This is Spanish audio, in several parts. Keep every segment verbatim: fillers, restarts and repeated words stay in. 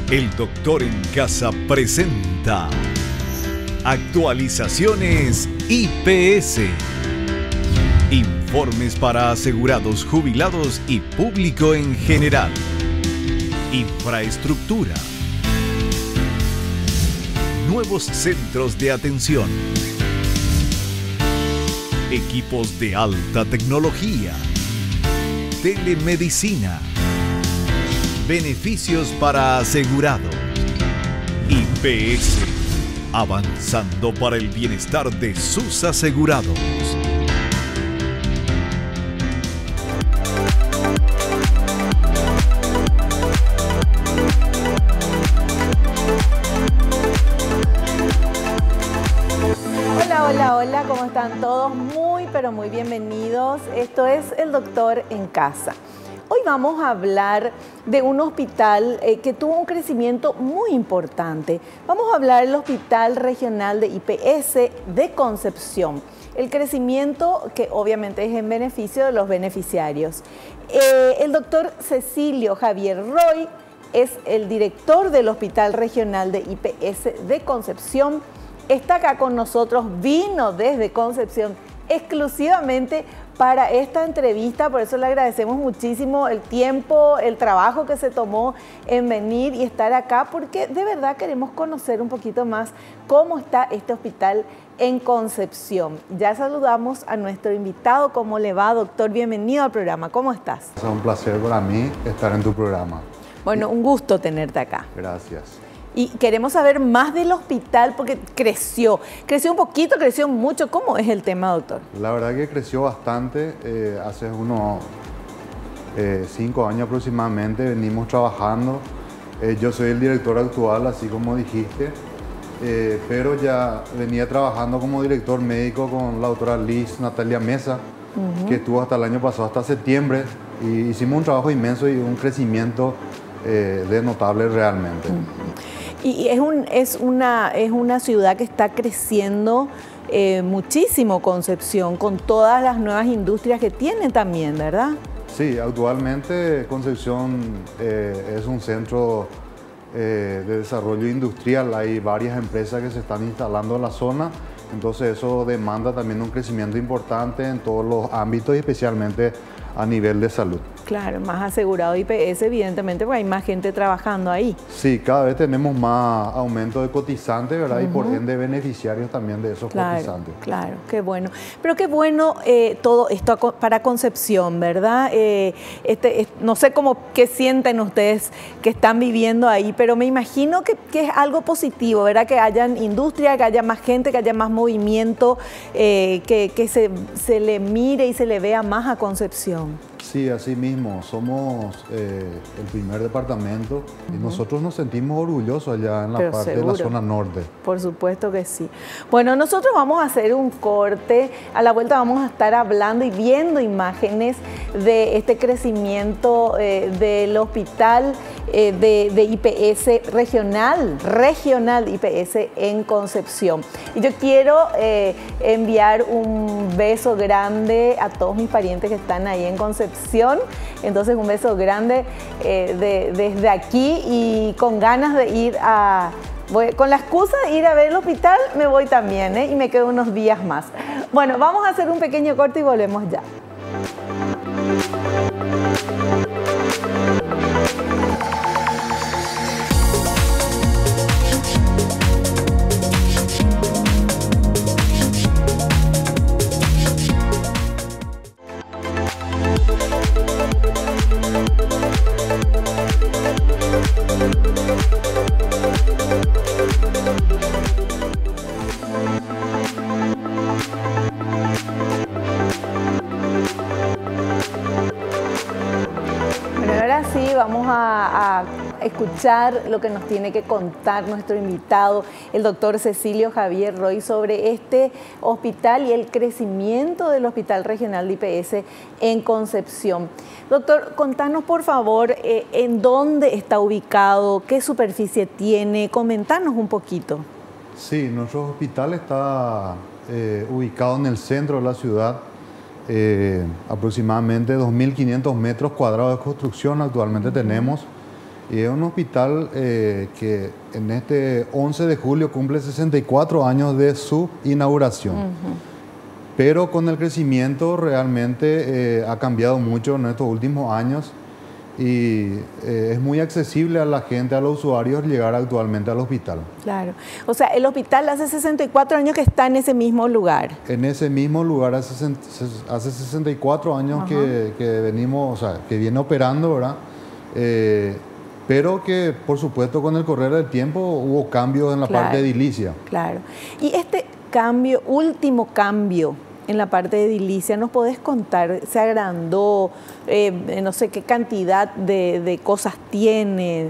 El Doctor en Casa presenta Actualizaciones I P S. Informes para asegurados, jubilados y público en general. Infraestructura. Nuevos centros de atención. Equipos de alta tecnología. Telemedicina. Beneficios para asegurados. I P S. Avanzando para el bienestar de sus asegurados. Hola, hola, hola, ¿cómo están todos? Muy, pero muy bienvenidos. Esto es El Doctor en Casa. Hoy vamos a hablar de un hospital eh, que tuvo un crecimiento muy importante. Vamos a hablar del Hospital Regional de I P S de Concepción. El crecimiento que obviamente es en beneficio de los beneficiarios. Eh, el doctor Cecilio Javier Roy es el director del Hospital Regional de I P S de Concepción. Está acá con nosotros, vino desde Concepción exclusivamente para esta entrevista, por eso le agradecemos muchísimo el tiempo, el trabajo que se tomó en venir y estar acá, porque de verdad queremos conocer un poquito más cómo está este hospital en Concepción. Ya saludamos a nuestro invitado. ¿Cómo le va, doctor? Bienvenido al programa. ¿Cómo estás? Es un placer para mí estar en tu programa. Bueno, un gusto tenerte acá. Gracias. Y queremos saber más del hospital porque creció, creció un poquito, creció mucho. ¿Cómo es el tema, doctor? La verdad que creció bastante. Eh, hace unos eh, cinco años aproximadamente venimos trabajando. Eh, yo soy el director actual, así como dijiste, eh, pero ya venía trabajando como director médico con la doctora Liz Natalia Mesa, uh-huh. que estuvo hasta el año pasado, hasta septiembre, y hicimos un trabajo inmenso y un crecimiento eh, de notable realmente. Uh-huh. Y es, un, es, una, es una ciudad que está creciendo eh, muchísimo, Concepción, con todas las nuevas industrias que tiene también, ¿verdad? Sí, actualmente Concepción eh, es un centro eh, de desarrollo industrial. Hay varias empresas que se están instalando en la zona, entonces eso demanda también un crecimiento importante en todos los ámbitos y especialmente a nivel de salud. Claro, más asegurado I P S, evidentemente, porque hay más gente trabajando ahí. Sí, cada vez tenemos más aumento de cotizantes, ¿verdad? Uh-huh. Y por ende beneficiarios también de esos claro, cotizantes. Claro, qué bueno. Pero qué bueno eh, todo esto para Concepción, ¿verdad? Eh, este, este, no sé cómo qué sienten ustedes que están viviendo ahí, pero me imagino que, que es algo positivo, ¿verdad? Que hayan industria, que haya más gente, que haya más movimiento, eh, que, que se, se le mire y se le vea más a Concepción. Sí, así mismo, somos eh, el primer departamento uh-huh. y nosotros nos sentimos orgullosos allá en la Pero parte seguro. de la zona norte. Por supuesto que sí. Bueno, nosotros vamos a hacer un corte, a la vuelta vamos a estar hablando y viendo imágenes de este crecimiento eh, del hospital eh, de, de I P S regional, regional I P S en Concepción. Y yo quiero eh, enviar un beso grande a todos mis parientes que están ahí en Concepción. Entonces un beso grande eh, de, desde aquí y con ganas de ir a, voy, con la excusa de ir a ver el hospital me voy también ¿eh? y me quedo unos días más. Bueno, vamos a hacer un pequeño corte y volvemos ya. Vamos a, a escuchar lo que nos tiene que contar nuestro invitado, el doctor Cecilio Javier Roy, sobre este hospital y el crecimiento del Hospital Regional de I P S en Concepción. Doctor, contanos por favor eh, en dónde está ubicado, qué superficie tiene, comentanos un poquito. Sí, nuestro hospital está eh, ubicado en el centro de la ciudad. Eh, aproximadamente dos mil quinientos metros cuadrados de construcción actualmente tenemos. Y es un hospital eh, que en este once de julio cumple sesenta y cuatro años de su inauguración. Uh-huh. Pero con el crecimiento realmente eh, ha cambiado mucho en estos últimos años y eh, es muy accesible a la gente, a los usuarios, llegar actualmente al hospital. Claro. O sea, el hospital hace sesenta y cuatro años que está en ese mismo lugar. En ese mismo lugar hace, hace sesenta y cuatro años que, que venimos, o sea, que viene operando, ¿verdad? Eh, pero que, por supuesto, con el correr del tiempo hubo cambios en la claro, parte edilicia. Claro. Y este cambio, último cambio en la parte de edilicia, ¿nos podés contar? ¿Se agrandó? Eh, no sé qué cantidad de, de cosas tiene.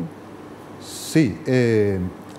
Sí, eh,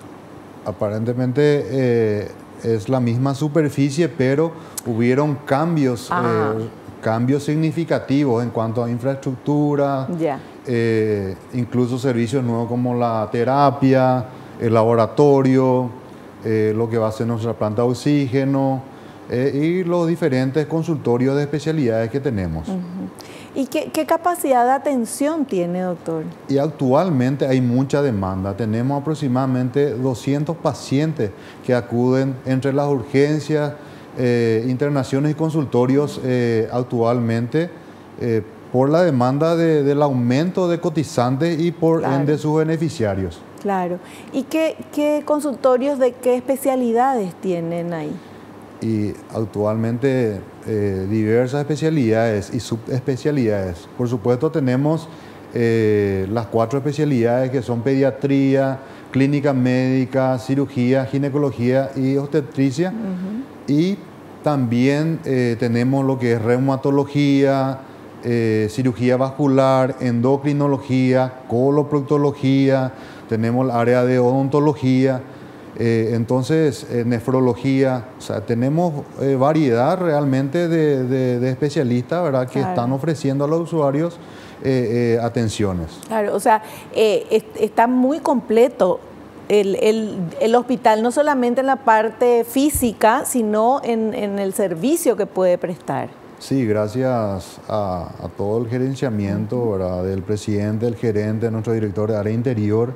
aparentemente eh, es la misma superficie, pero hubieron cambios, eh, cambios significativos en cuanto a infraestructura, ya. eh, incluso servicios nuevos como la terapia, el laboratorio, eh, lo que va a ser nuestra planta de oxígeno, Eh, y los diferentes consultorios de especialidades que tenemos. Uh-huh. ¿Y qué, qué capacidad de atención tiene, doctor? Y actualmente hay mucha demanda. Tenemos aproximadamente doscientos pacientes que acuden entre las urgencias, eh, internaciones y consultorios eh, actualmente eh, por la demanda de, del aumento de cotizantes y por claro. ende sus beneficiarios. Claro. ¿Y qué, qué consultorios de qué especialidades tienen ahí? Y actualmente eh, diversas especialidades y subespecialidades. Por supuesto tenemos eh, las cuatro especialidades que son pediatría, clínica médica, cirugía, ginecología y obstetricia. Uh-huh. Y también eh, tenemos lo que es reumatología, eh, cirugía vascular, endocrinología, coloproctología, tenemos el área de odontología. Eh, entonces, eh, nefrología, o sea, tenemos eh, variedad realmente de, de, de especialistas, ¿verdad?, que claro. están ofreciendo a los usuarios eh, eh, atenciones. Claro, o sea, eh, es, está muy completo el, el, el hospital, no solamente en la parte física, sino en, en el servicio que puede prestar. Sí, gracias a, a todo el gerenciamiento, ¿verdad?, del presidente, del gerente, nuestro director de área interior,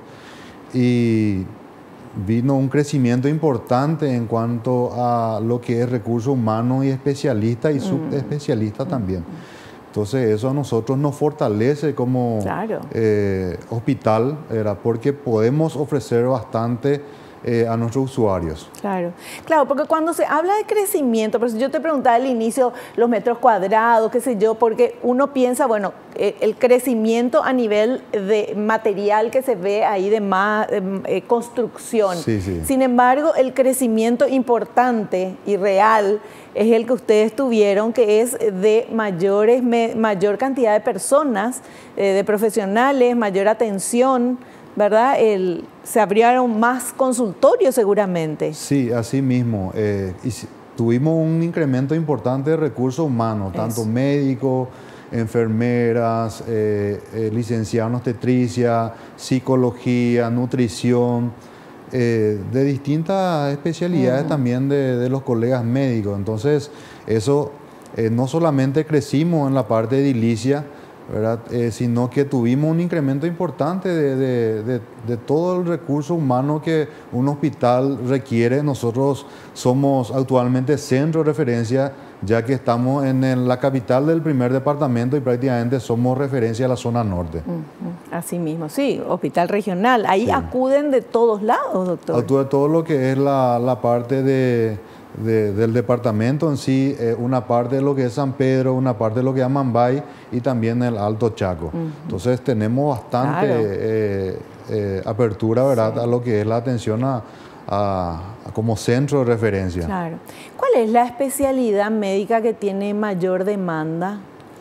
y vino un crecimiento importante en cuanto a lo que es recursos humanos y especialistas y subespecialistas mm. también. Entonces eso a nosotros nos fortalece como claro. eh, hospital, ¿verdad?, porque podemos ofrecer bastante eh, a nuestros usuarios. Claro, claro, porque cuando se habla de crecimiento, por eso yo te preguntaba al inicio los metros cuadrados, qué sé yo, porque uno piensa, bueno, eh, el crecimiento a nivel de material que se ve ahí de más eh, construcción. Sí, sí. Sin embargo, el crecimiento importante y real es el que ustedes tuvieron, que es de mayores, me, mayor cantidad de personas, eh, de profesionales, mayor atención, ¿verdad? El, se abrieron más consultorios seguramente. Sí, así mismo. Eh, y si, tuvimos un incremento importante de recursos humanos, Eso. tanto médicos, enfermeras, eh, eh, licenciados en obstetricia, psicología, nutrición, eh, de distintas especialidades uh-huh. también de, de los colegas médicos. Entonces, eso eh, no solamente crecimos en la parte edilicia, ¿verdad? Eh, sino que tuvimos un incremento importante de, de, de, de todo el recurso humano que un hospital requiere. Nosotros somos actualmente centro de referencia, ya que estamos en el, la capital del primer departamento y prácticamente somos referencia a la zona norte. Uh-huh. Así mismo, sí, hospital regional. Ahí sí. acuden de todos lados, doctor. Acude todo lo que es la, la parte de... De, del departamento en sí, eh, una parte de lo que es San Pedro, una parte de lo que es Mambay y también el Alto Chaco. Uh-huh. Entonces tenemos bastante claro. eh, eh, apertura, ¿verdad?, sí. a lo que es la atención a, a, a como centro de referencia. Claro. ¿Cuál es la especialidad médica que tiene mayor demanda?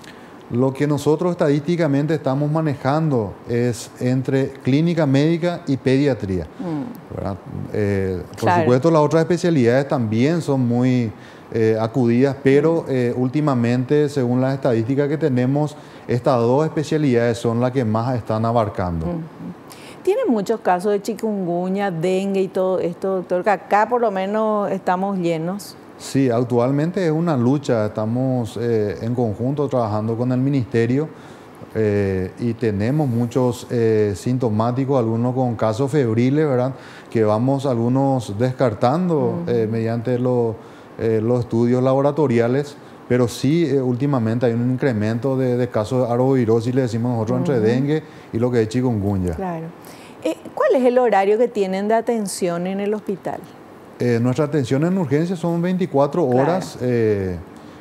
Lo que nosotros estadísticamente estamos manejando es entre clínica médica y pediatría. Mm. ¿verdad? Eh, por claro. supuesto, las otras especialidades también son muy eh, acudidas, pero eh, últimamente, según las estadísticas que tenemos, estas dos especialidades son las que más están abarcando. Mm. ¿Tienen muchos casos de chikungunya, dengue y todo esto, doctor? Que acá por lo menos estamos llenos. Sí, actualmente es una lucha, estamos eh, en conjunto trabajando con el ministerio Eh, y tenemos muchos eh, sintomáticos, algunos con casos febriles, ¿verdad? Que vamos algunos descartando uh-huh. eh, mediante lo, eh, los estudios laboratoriales, pero sí eh, últimamente hay un incremento de, de casos de arbovirosis, le decimos nosotros, uh-huh. entre dengue y lo que es chikungunya. Claro. Eh, ¿Cuál es el horario que tienen de atención en el hospital? Eh, nuestra atención en urgencia son veinticuatro horas. Claro. Eh,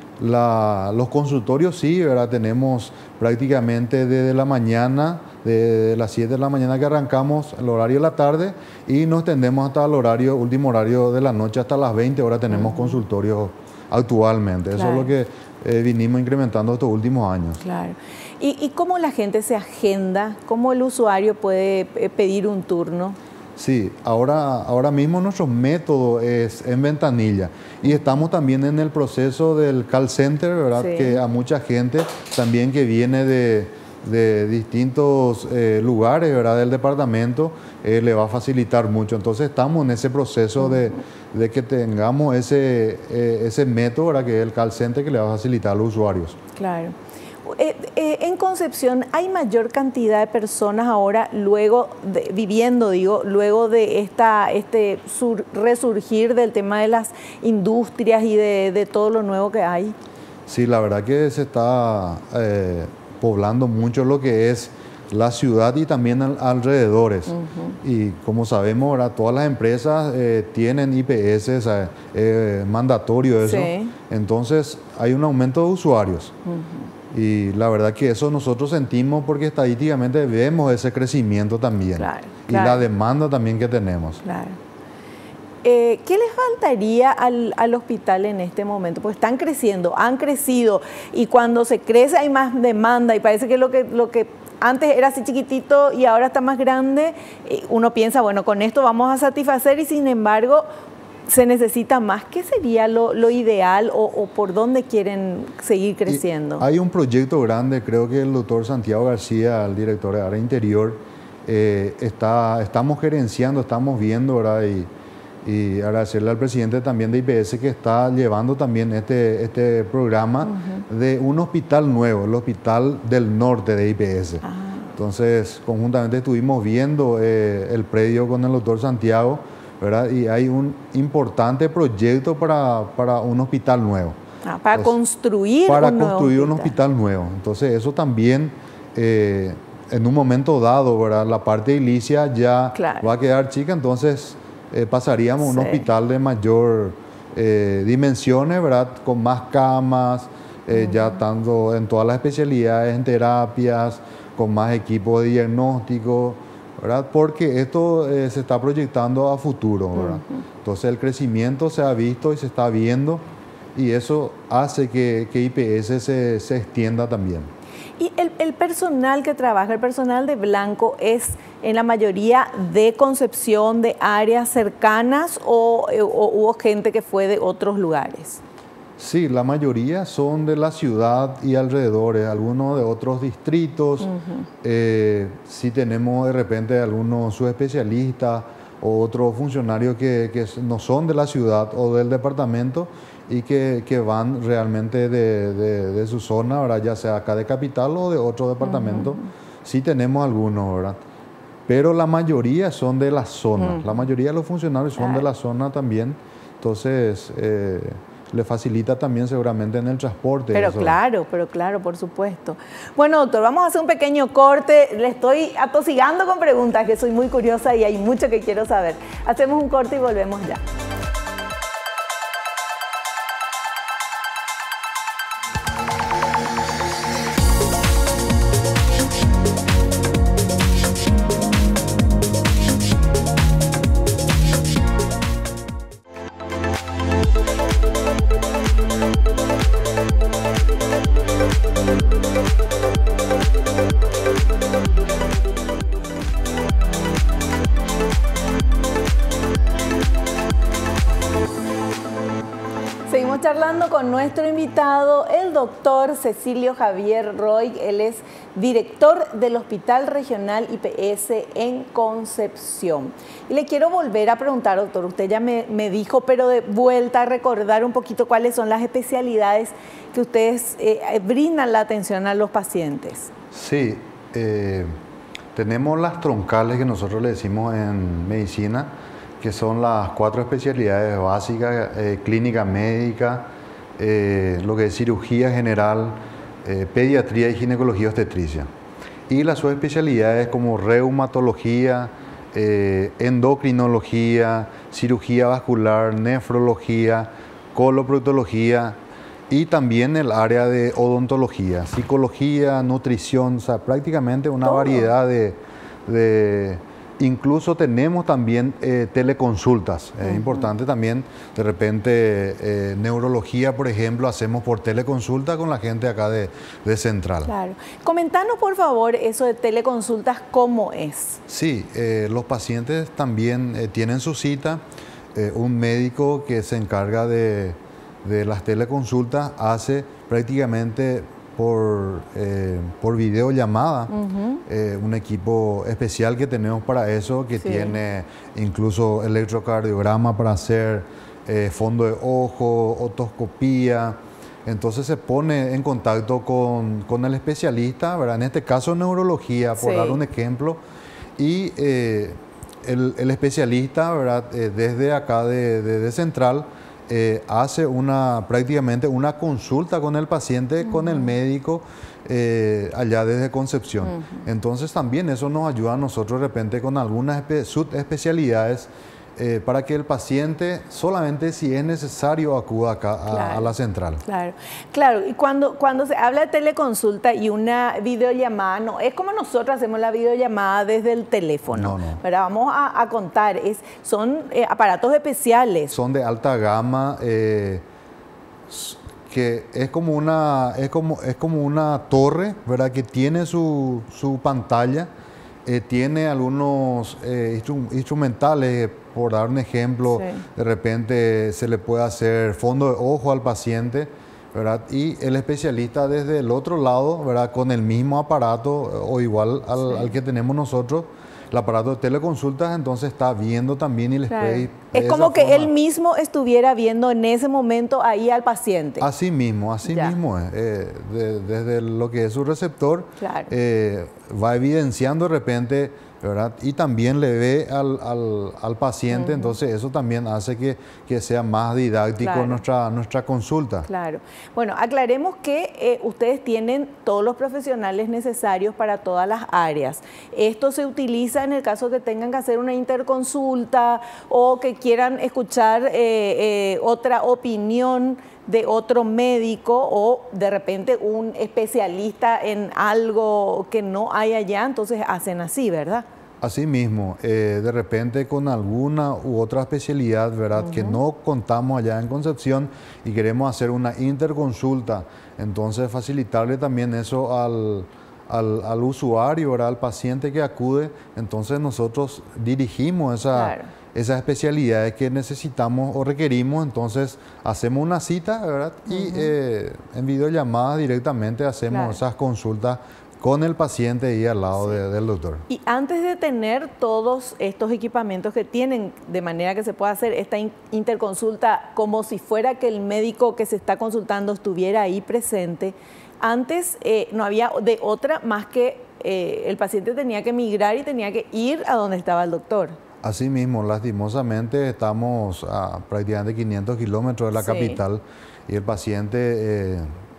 La, los consultorios sí, ¿verdad? Tenemos prácticamente desde la mañana, de las siete de la mañana que arrancamos el horario de la tarde y nos tendemos hasta el horario, último horario de la noche, hasta las veinte horas tenemos uh-huh. consultorios actualmente. Claro. Eso es lo que eh, vinimos incrementando estos últimos años. Claro. ¿Y, ¿Y cómo la gente se agenda? ¿Cómo el usuario puede pedir un turno? Sí, ahora, ahora mismo nuestro método es en ventanilla y estamos también en el proceso del call center, ¿verdad? Sí. Que a mucha gente también que viene de, de distintos eh, lugares, ¿verdad? Del departamento eh, le va a facilitar mucho. Entonces estamos en ese proceso uh-huh. de, de que tengamos ese, eh, ese método, ¿verdad? Que es el call center que le va a facilitar a los usuarios. Claro. Eh, eh, en Concepción hay mayor cantidad de personas ahora luego de, viviendo, digo, luego de esta, este sur, resurgir del tema de las industrias y de, de todo lo nuevo que hay. Sí, la verdad que se está eh, poblando mucho lo que es la ciudad y también al, alrededores. Uh-huh. Y como sabemos, ahora todas las empresas eh, tienen I P S, o sea, eh, mandatorio eso. Sí. Entonces hay un aumento de usuarios. Uh-huh. Y la verdad que eso nosotros sentimos porque estadísticamente vemos ese crecimiento también. Claro, y claro. la demanda también que tenemos. Claro. Eh, ¿Qué les faltaría al, al hospital en este momento? Pues están creciendo, han crecido y cuando se crece hay más demanda y parece que lo que, lo que antes era así chiquitito y ahora está más grande, uno piensa, bueno, con esto vamos a satisfacer y sin embargo se necesita más. ¿Qué sería lo, lo ideal o, o por dónde quieren seguir creciendo? Y hay un proyecto grande, creo que el doctor Santiago García, el director de área interior, eh, está, estamos gerenciando, estamos viendo, ¿verdad? Y, y agradecerle al presidente también de I P S que está llevando también este, este programa uh-huh. de un hospital nuevo, el Hospital del Norte de I P S. Ah. Entonces, conjuntamente estuvimos viendo eh, el predio con el doctor Santiago, ¿verdad? Y hay un importante proyecto para, para un hospital nuevo. Ah, para Entonces, construir para un construir nuevo un hospital nuevo. Entonces eso también eh, en un momento dado, ¿verdad? La parte edilicia ya claro. va a quedar chica, entonces eh, pasaríamos a un sí. hospital de mayor eh, dimensiones, ¿verdad? Con más camas, eh, uh-huh. ya tanto en todas las especialidades, en terapias, con más equipos de diagnóstico, ¿verdad? Porque esto eh, se está proyectando a futuro, ¿verdad? Uh-huh. Entonces el crecimiento se ha visto y se está viendo y eso hace que, que I P S se, se extienda también. ¿Y el, el personal que trabaja, el personal de Blanco, es en la mayoría de Concepción, de áreas cercanas o, o hubo gente que fue de otros lugares? Sí, la mayoría son de la ciudad y alrededores, algunos de otros distritos. Uh-huh. eh, sí tenemos de repente algunos subespecialistas o otros funcionarios que, que no son de la ciudad o del departamento y que, que van realmente de, de, de su zona, ¿verdad? Ya sea acá de capital o de otro departamento. Uh-huh. Sí tenemos algunos, ¿verdad? Pero la mayoría son de la zona. Uh-huh. La mayoría de los funcionarios son uh-huh. de la zona también. Entonces Eh, le facilita también seguramente en el transporte. Pero eso. claro, pero claro, por supuesto. Bueno, doctor, vamos a hacer un pequeño corte. Le estoy atosigando con preguntas, que soy muy curiosa y hay mucho que quiero saber. Hacemos un corte y volvemos ya. Seguimos charlando con nuestro invitado, el doctor Cecilio Javier Roig. Él es director del Hospital Regional I P S en Concepción. Y le quiero volver a preguntar, doctor, usted ya me, me dijo, pero de vuelta a recordar un poquito cuáles son las especialidades que ustedes eh, brindan la atención a los pacientes. Sí, eh, tenemos las troncales que nosotros le decimos en medicina, que son las cuatro especialidades básicas: eh, clínica médica, eh, lo que es cirugía general, eh, pediatría y ginecología obstetricia. Y las subespecialidades como reumatología, eh, endocrinología, cirugía vascular, nefrología, coloproctología y también el área de odontología, psicología, nutrición, o sea, prácticamente una Todo. variedad de, de... Incluso tenemos también eh, teleconsultas. Es Uh-huh. importante también, de repente, eh, neurología, por ejemplo, hacemos por teleconsulta con la gente acá de, de Central. Claro. Comentanos, por favor, eso de teleconsultas, ¿cómo es? Sí, eh, los pacientes también eh, tienen su cita. Eh, un médico que se encarga de, de las teleconsultas hace prácticamente por, eh, por videollamada. Uh-huh. eh, un equipo especial que tenemos para eso, que Sí. tiene incluso electrocardiograma para hacer, eh, fondo de ojo, otoscopía. Entonces se pone en contacto con, con el especialista, ¿verdad? En este caso neurología, por Sí. dar un ejemplo. Y eh, el, el especialista, ¿verdad? Eh, desde acá de, de, de Central, eh, hace una, prácticamente una consulta con el paciente, uh-huh. con el médico, eh, allá desde Concepción. Uh-huh. Entonces también eso nos ayuda a nosotros de repente con algunas espe- subespecialidades, Eh, para que el paciente, solamente si es necesario, acuda acá a, Claro. a la central. Claro, claro. Y cuando, cuando se habla de teleconsulta y una videollamada, no es como nosotros hacemos la videollamada desde el teléfono. No, no. Pero vamos a, a contar, es, son eh, aparatos especiales. Son de alta gama, eh, que es como una, es como, es como una torre, ¿verdad? Que tiene su, su pantalla, eh, tiene algunos eh, instru- instrumentales. Por dar un ejemplo, sí. De repente se le puede hacer fondo de ojo al paciente, ¿verdad? Y el especialista desde el otro lado, ¿verdad? Con el mismo aparato o igual al, sí. al que tenemos nosotros, el aparato de teleconsultas, entonces está viendo también y les claro. puede... Es como que forma. Él mismo estuviera viendo en ese momento ahí al paciente. Así mismo, así ya. mismo es. Eh, de, desde lo que es su receptor, claro. eh, va evidenciando de repente, ¿verdad? Y también le ve al, al, al paciente, uh-huh. entonces eso también hace que, que sea más didáctico claro. nuestra, nuestra consulta. Claro. Bueno, aclaremos que eh, ustedes tienen todos los profesionales necesarios para todas las áreas. Esto se utiliza en el caso que tengan que hacer una interconsulta o que quieran escuchar eh, eh, otra opinión de otro médico o de repente un especialista en algo que no hay allá, entonces hacen así, ¿verdad? Así mismo, eh, de repente con alguna u otra especialidad, ¿verdad? Uh-huh. Que no contamos allá en Concepción y queremos hacer una interconsulta, entonces facilitarle también eso al, al, al usuario, ¿verdad? Al paciente que acude, entonces nosotros dirigimos esa... Claro. esas especialidades que necesitamos o requerimos, entonces hacemos una cita, ¿verdad? Y uh-huh. eh, en videollamada directamente hacemos claro. esas consultas con el paciente ahí al lado sí. de, del doctor. Y antes de tener todos estos equipamientos que tienen, de manera que se pueda hacer esta in- interconsulta como si fuera que el médico que se está consultando estuviera ahí presente, antes eh, no había de otra más que eh, el paciente tenía que migrar y tenía que ir a donde estaba el doctor. Así mismo, lastimosamente estamos a prácticamente quinientos kilómetros de la sí. capital y el paciente eh,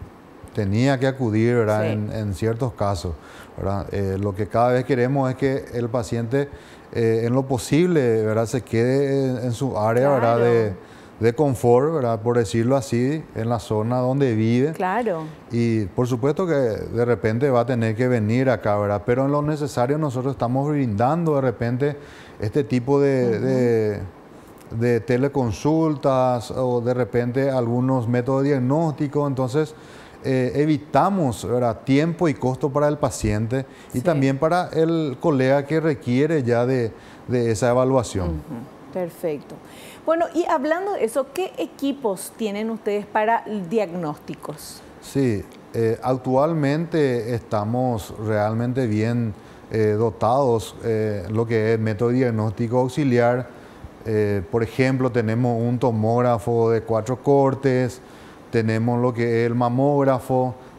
tenía que acudir, ¿verdad? Sí. En, en ciertos casos, ¿verdad? Eh, lo que cada vez queremos es que el paciente eh, en lo posible, ¿verdad? Se quede en, en su área, claro. ¿verdad? De, de confort, ¿verdad? Por decirlo así, en la zona donde vive. Claro. Y por supuesto que de repente va a tener que venir acá, ¿verdad? Pero en lo necesario nosotros estamos brindando de repente este tipo de, uh-huh. de, de teleconsultas o de repente algunos métodos diagnósticos, entonces eh, evitamos, ¿verdad? Tiempo y costo para el paciente y sí. también para el colega que requiere ya de, de esa evaluación. Uh-huh. Perfecto. Bueno, y hablando de eso, ¿qué equipos tienen ustedes para diagnósticos? Sí, eh, actualmente estamos realmente bien Eh, dotados, eh, lo que es método diagnóstico auxiliar. Eh, por ejemplo, tenemos un tomógrafo de cuatro cortes, tenemos lo que es el mamógrafo,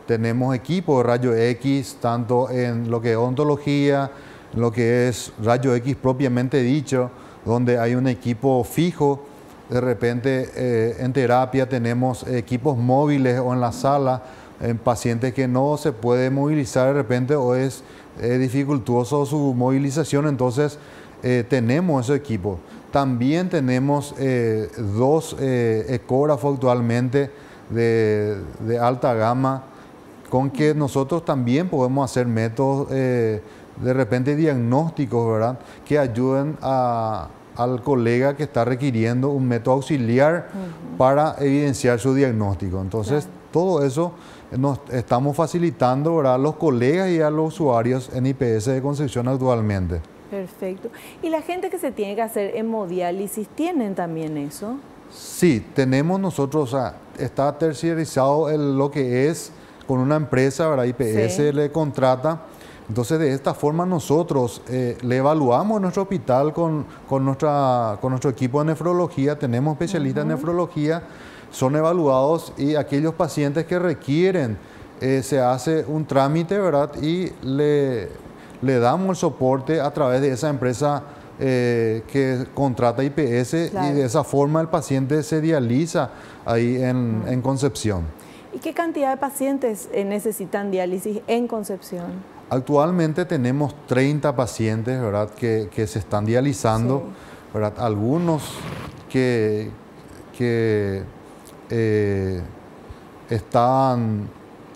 tenemos equipos de rayo X, tanto en lo que es odontología, lo que es rayo X propiamente dicho, donde hay un equipo fijo. De repente eh, en terapia tenemos equipos móviles o en la sala, en pacientes que no se puede movilizar de repente o es eh, dificultuoso su movilización, entonces eh, tenemos ese equipo. También tenemos eh, dos eh, ecógrafos actualmente de, de alta gama, con que nosotros también podemos hacer métodos eh, de repente diagnósticos, ¿verdad?, que ayuden a, al colega que está requiriendo un método auxiliar uh-huh. para evidenciar su diagnóstico. Entonces, claro. todo eso nos estamos facilitando, ¿verdad?, a los colegas y a los usuarios en I P S de Concepción actualmente. Perfecto. ¿Y la gente que se tiene que hacer hemodiálisis tienen también eso? Sí, tenemos nosotros, o sea, está terciarizado el, lo que es con una empresa, ¿verdad? I P S sí. le contrata. Entonces, de esta forma nosotros eh, le evaluamos nuestro hospital con, con, nuestra, con nuestro equipo de nefrología. Tenemos especialistas uh-huh. en nefrología, son evaluados y aquellos pacientes que requieren, eh, se hace un trámite, ¿verdad? Y le, le damos el soporte a través de esa empresa eh, que contrata I P S claro. y de esa forma el paciente se dializa ahí en, uh-huh. en Concepción. ¿Y qué cantidad de pacientes eh, necesitan diálisis en Concepción? Actualmente tenemos treinta pacientes, ¿verdad?, que, que se están dializando, sí. ¿verdad? Algunos que, que eh, están,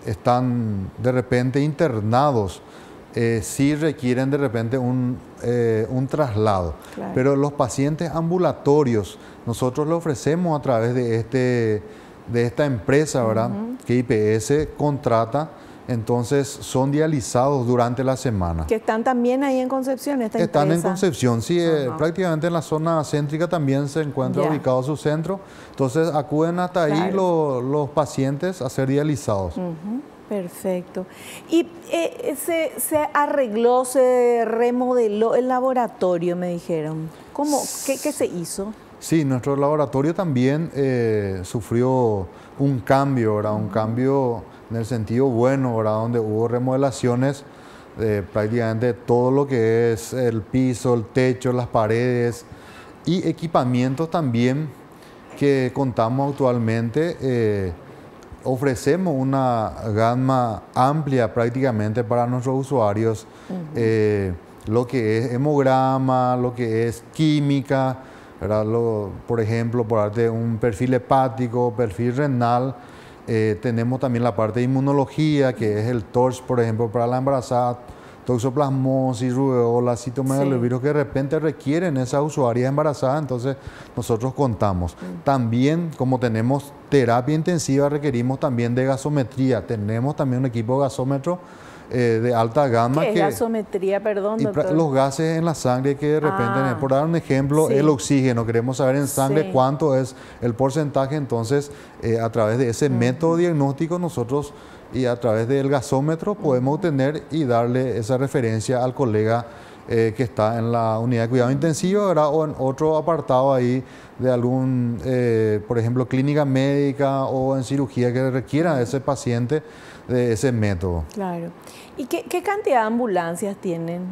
están de repente internados, eh, sí requieren de repente un, eh, un traslado. Claro. Pero los pacientes ambulatorios, nosotros le ofrecemos a través de, este, de esta empresa, ¿verdad?, uh-huh. que I P S contrata. Entonces son dializados durante la semana. ¿Que están también ahí en Concepción esta Están empresa? en Concepción, sí, uh-huh. eh, prácticamente en la zona céntrica también se encuentra yeah. ubicado su centro. Entonces acuden hasta claro. ahí lo, los pacientes a ser dializados. Uh-huh. Perfecto. ¿Y eh, se, se arregló, se remodeló el laboratorio, me dijeron? ¿Cómo? ¿Qué, qué se hizo? Sí, nuestro laboratorio también eh, sufrió un cambio, ¿verdad? Un cambio en el sentido bueno, ¿verdad?, donde hubo remodelaciones de prácticamente todo lo que es el piso, el techo, las paredes y equipamientos también que contamos actualmente. Eh, ofrecemos una gama amplia prácticamente para nuestros usuarios, uh-huh. eh, lo que es hemograma, lo que es química, ¿verdad? Lo, por ejemplo, por darte un perfil hepático, perfil renal. Eh, tenemos también la parte de inmunología, que es el T O R S, por ejemplo, para la embarazada, toxoplasmosis, rubeola, citomegalovirus, sí. que de repente requieren esas usuarias embarazadas, entonces nosotros contamos. Mm. También, como tenemos terapia intensiva, requerimos también de gasometría. Tenemos también un equipo de gasómetro eh, de alta gama. ¿Qué es que, gasometría, perdón, doctor? Los gases en la sangre que de repente, ah, por dar un ejemplo, sí. el oxígeno, queremos saber en sangre sí. cuánto es el porcentaje, entonces eh, a través de ese uh-huh. método diagnóstico nosotros y a través del gasómetro podemos obtener y darle esa referencia al colega eh, que está en la unidad de cuidado intensivo, ¿verdad?, o en otro apartado ahí de algún, eh, por ejemplo, clínica médica o en cirugía que requiera a ese paciente de ese método. Claro. ¿Y qué, qué cantidad de ambulancias tienen?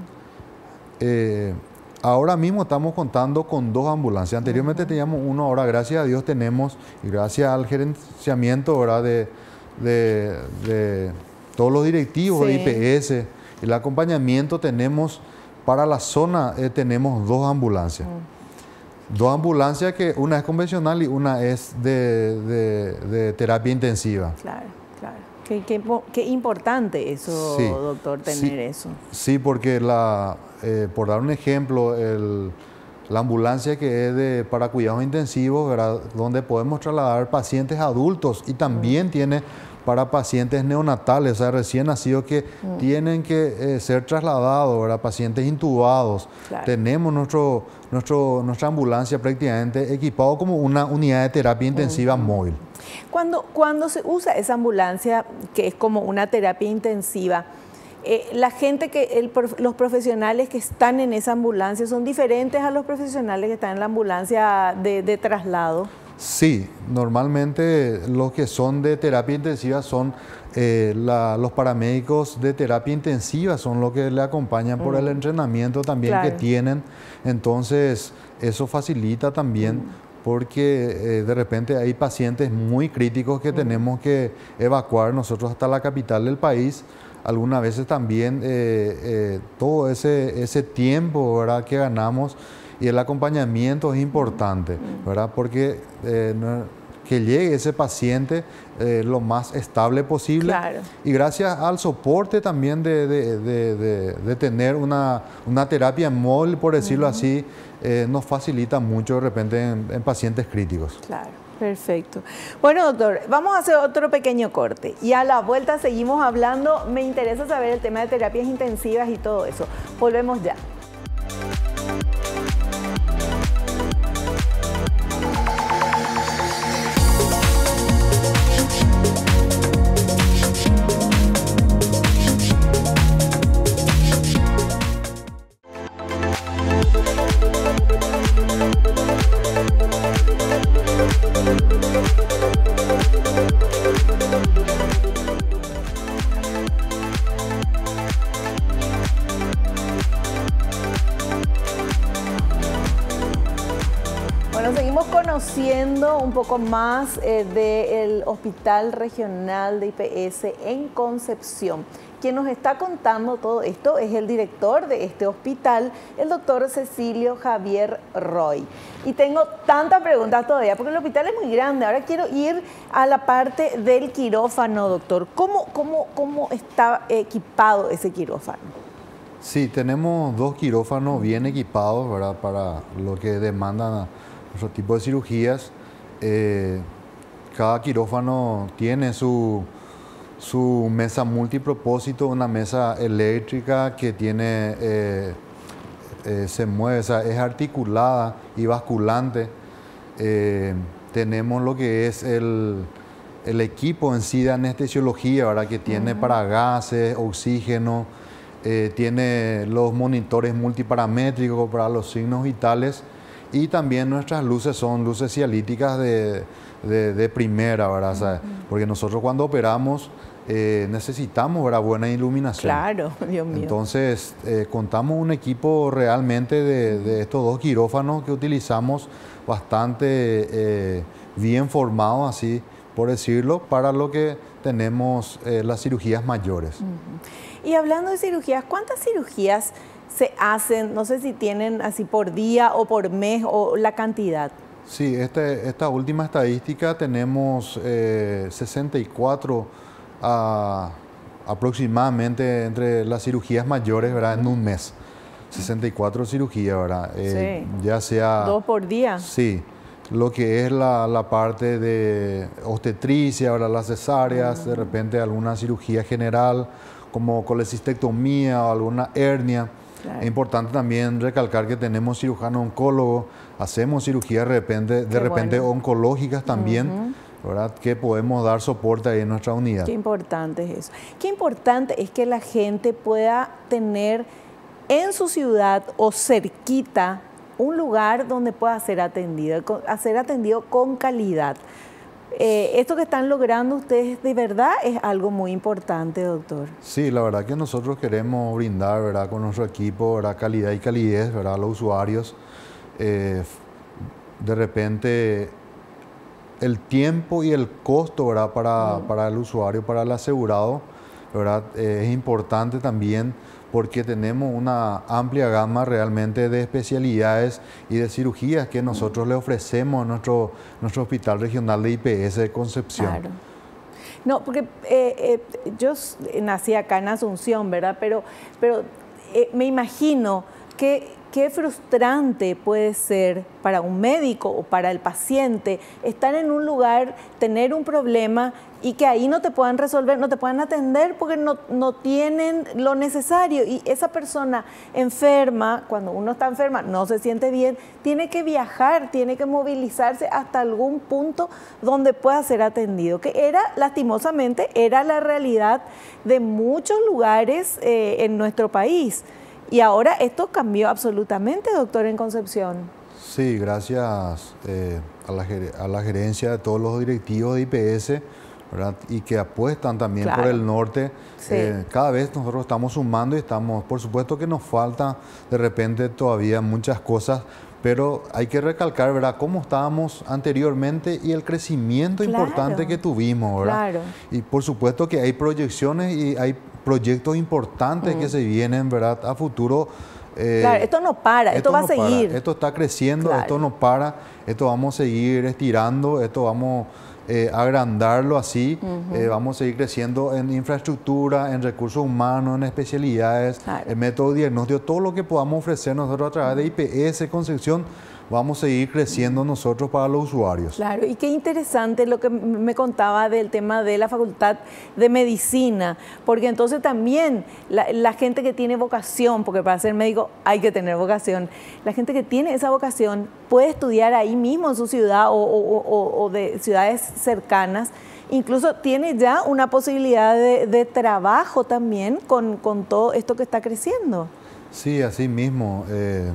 Eh, ahora mismo estamos contando con dos ambulancias. Anteriormente uh-huh. teníamos uno, ahora gracias a Dios tenemos, y gracias al gerenciamiento, ¿verdad?, de, de, de todos los directivos sí. de I P S, el acompañamiento, tenemos para la zona, eh, tenemos dos ambulancias. Uh-huh. Dos ambulancias, que una es convencional y una es de, de, de terapia intensiva. Claro, claro. Qué, qué, qué importante eso, sí, doctor, tener sí, eso. Sí, porque la, eh, por dar un ejemplo, el, la ambulancia que es de, para cuidados intensivos, ¿verdad?, donde podemos trasladar pacientes adultos y también mm. tiene para pacientes neonatales, o sea, recién nacidos que mm. tienen que eh, ser trasladados, ¿verdad?, pacientes intubados. Claro. Tenemos nuestro, nuestro, nuestra ambulancia prácticamente equipado como una unidad de terapia intensiva mm. móvil. Cuando, cuando se usa esa ambulancia, que es como una terapia intensiva, eh, la gente que, el, los profesionales que están en esa ambulancia son diferentes a los profesionales que están en la ambulancia de, de traslado. Sí, normalmente los que son de terapia intensiva son eh, la, los paramédicos de terapia intensiva, son los que le acompañan mm. por el entrenamiento también claro. que tienen. Entonces, eso facilita también mm. porque eh, de repente hay pacientes muy críticos que mm. tenemos que evacuar nosotros hasta la capital del país. Algunas veces también eh, eh, todo ese, ese tiempo, ¿verdad?, que ganamos y el acompañamiento es importante, ¿verdad? Porque eh, no, que llegue ese paciente eh, lo más estable posible. Claro. Y gracias al soporte también de, de, de, de, de tener una, una terapia móvil, por decirlo uh-huh. así, eh, nos facilita mucho de repente en, en pacientes críticos. Claro. Perfecto. Bueno, doctor, vamos a hacer otro pequeño corte y a la vuelta seguimos hablando. Me interesa saber el tema de terapias intensivas y todo eso. Volvemos ya. Bueno, seguimos conociendo un poco más eh, del Hospital Regional de I P S en Concepción. Quien nos está contando todo esto es el director de este hospital, el doctor Cecilio Javier Roy. Y tengo tantas preguntas todavía, porque el hospital es muy grande. Ahora quiero ir a la parte del quirófano, doctor. ¿Cómo, cómo, cómo está equipado ese quirófano? Sí, tenemos dos quirófanos bien equipados, ¿verdad?, para lo que demandan nuestro tipo de cirugías. Eh, cada quirófano tiene su... su mesa multipropósito, una mesa eléctrica que tiene, eh, eh, se mueve, o sea, es articulada y basculante. Eh, tenemos lo que es el, el equipo en sí de anestesiología, ¿verdad?, que tiene uh-huh. para gases, oxígeno, eh, tiene los monitores multiparamétricos para los signos vitales y también nuestras luces son luces cialíticas de, de, de primera, ¿verdad? Uh-huh. O sea, porque nosotros cuando operamos Eh, necesitamos, ¿verdad?, buena iluminación. Claro, Dios mío. Entonces, eh, contamos un equipo realmente de, de estos dos quirófanos que utilizamos bastante eh, bien formados, así por decirlo, para lo que tenemos eh, las cirugías mayores. Uh-huh. Y hablando de cirugías, ¿cuántas cirugías se hacen? No sé si tienen así por día o por mes o la cantidad. Sí, este, esta última estadística tenemos eh, sesenta y cuatro A, aproximadamente entre las cirugías mayores, ¿verdad?, en un mes. sesenta y cuatro cirugías, ¿verdad? Eh, sí. Ya sea... ¿Dos por día? Sí. Lo que es la, la parte de obstetricia, ¿verdad?, las cesáreas, uh-huh. de repente alguna cirugía general, como colecistectomía o alguna hernia. Claro. Es importante también recalcar que tenemos cirujano oncólogo, hacemos cirugías de repente, de repente bueno. oncológicas también, uh-huh. ¿verdad?, que podemos dar soporte ahí en nuestra unidad. Qué importante es eso. Qué importante es que la gente pueda tener en su ciudad o cerquita un lugar donde pueda ser atendido, ser atendido con calidad. Eh, esto que están logrando ustedes de verdad es algo muy importante, doctor. Sí, la verdad que nosotros queremos brindar, ¿verdad?, con nuestro equipo, ¿verdad?, calidad y calidez, ¿verdad?, a los usuarios. Eh, de repente... el tiempo y el costo, ¿verdad?, para, uh-huh. para el usuario, para el asegurado, ¿verdad?, eh, es importante también porque tenemos una amplia gama realmente de especialidades y de cirugías que nosotros uh-huh. le ofrecemos a nuestro, nuestro Hospital Regional de I P S de Concepción. Claro. No, porque eh, eh, yo nací acá en Asunción, ¿verdad?, pero, pero eh, me imagino que... Qué frustrante puede ser para un médico o para el paciente estar en un lugar, tener un problema y que ahí no te puedan resolver, no te puedan atender porque no, no tienen lo necesario. Y esa persona enferma, cuando uno está enferma, no se siente bien, tiene que viajar, tiene que movilizarse hasta algún punto donde pueda ser atendido, que era, lastimosamente, era la realidad de muchos lugares eh, en nuestro país. Y ahora esto cambió absolutamente, doctor, en Concepción. Sí, gracias eh, a, la, a la gerencia de todos los directivos de I P S, ¿verdad? Y que apuestan también claro. por el norte. Sí. Eh, cada vez nosotros estamos sumando y estamos, por supuesto que nos falta de repente todavía muchas cosas, pero hay que recalcar, ¿verdad?, cómo estábamos anteriormente y el crecimiento claro. importante que tuvimos, ¿verdad? Claro. Y por supuesto que hay proyecciones y hay proyectos importantes mm. que se vienen, ¿verdad?, a futuro. Eh, claro, esto no para, esto, esto va no a seguir. Para. Esto está creciendo, claro. esto no para, esto vamos a seguir estirando, esto vamos eh, a agrandarlo así, uh-huh. eh, vamos a seguir creciendo en infraestructura, en recursos humanos, en especialidades, claro. en método de diagnóstico, todo lo que podamos ofrecer nosotros a través de I P S, Concepción, vamos a seguir creciendo nosotros para los usuarios. Claro, y qué interesante lo que me contaba del tema de la Facultad de Medicina, porque entonces también la, la gente que tiene vocación, porque para ser médico hay que tener vocación, la gente que tiene esa vocación puede estudiar ahí mismo en su ciudad o, o, o, o de ciudades cercanas, incluso tiene ya una posibilidad de, de trabajo también con, con todo esto que está creciendo. Sí, así mismo. Eh,